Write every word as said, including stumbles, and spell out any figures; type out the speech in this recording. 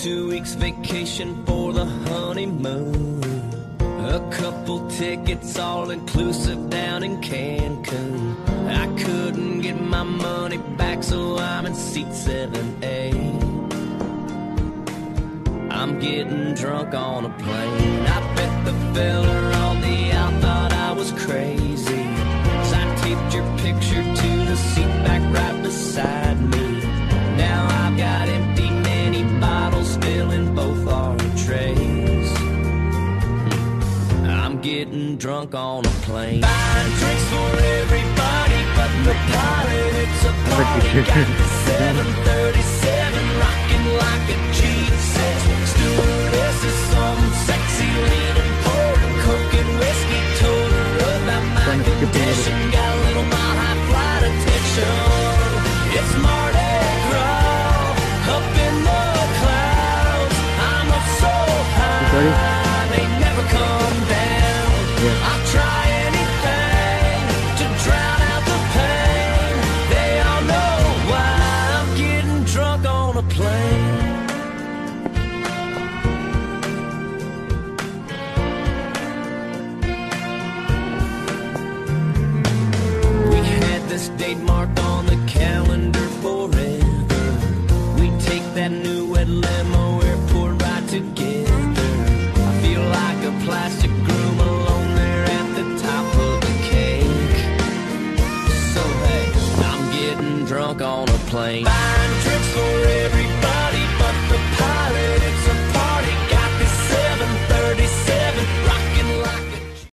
two weeks vacation for the honeymoon. A couple tickets all inclusive down in Cancun. I couldn't get my money back, so I'm in seat seven A. I'm getting drunk on a plane. I bet the fella on the out thought I was crazy, 'cause I taped your picture to the seat back right beside me. Now I've got empty mini bottles still in both our trays. I'm getting drunk on a plane. Buying drinks for everybody but the pilot. It's a party. Got the seven thirty-seven rocking like a G six. Stewardess is some sexy leaning forward, cooking whiskey. Told her about my condition. Got a little mile high flight attention. It's Mardi Gras up in the clouds. I'm up so high, they never come down. I'll try anything to drown out the pain. They all know why I'm getting drunk on a plane. We had this date marked on the calendar forever. We take that new wet limo airport ride together. I feel like a plastic groom alone there at the top of the cake. So hey, I'm getting drunk on a plane. Bye.